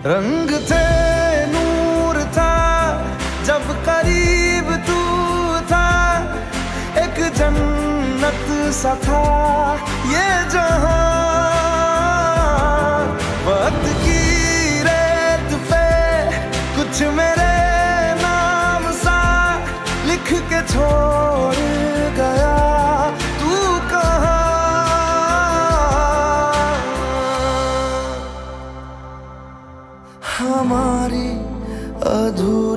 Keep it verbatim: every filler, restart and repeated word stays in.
रंग थे नूर था जब करीब तू था, एक जन्नत सा था ये जहां। वक्त की रेत पे कुछ मेरे नाम सा लिख के छोड़ गया तू कहाँ। हमारी अधूरी